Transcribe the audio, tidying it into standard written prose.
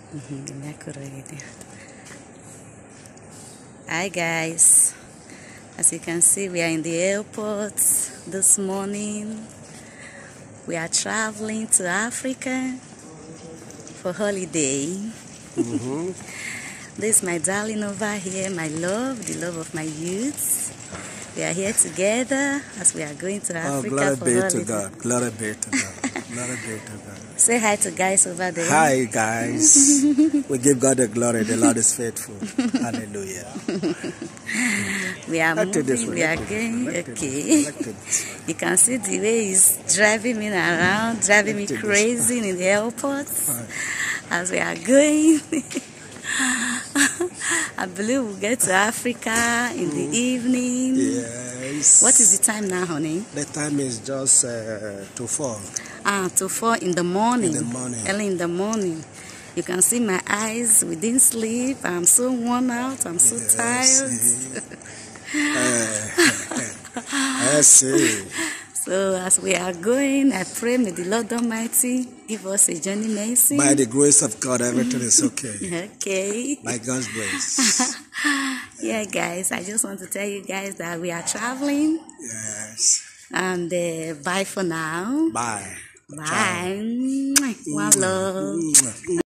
Hi guys, as you can see, we are in the airport this morning. We are traveling to Africa for holiday. This is my darling over here, my love, the love of my youth. We are here together as we are going to Africa glory for be holiday. to God. Glory be to God. Glory be to God. Say hi to guys over there. Hi guys. We give God the glory. The Lord is faithful. Hallelujah. We are moving, we are going, okay. You can see the way he's driving me around, driving me crazy in the airport as we are going. I believe we'll get to Africa in the evening. Yes. What is the time now, honey? The time is just to 4. To 4 in the morning. In the morning. Early in the morning. You can see my eyes. We didn't sleep. I'm so worn out. I'm so tired. I see. So as we are going, I pray may the Lord Almighty give us a journey mercy. By the grace of God, everything is okay. Okay. By God's grace. Yeah, guys, I just want to tell you guys that we are traveling. Yes. And bye for now. Bye. Bye. One love.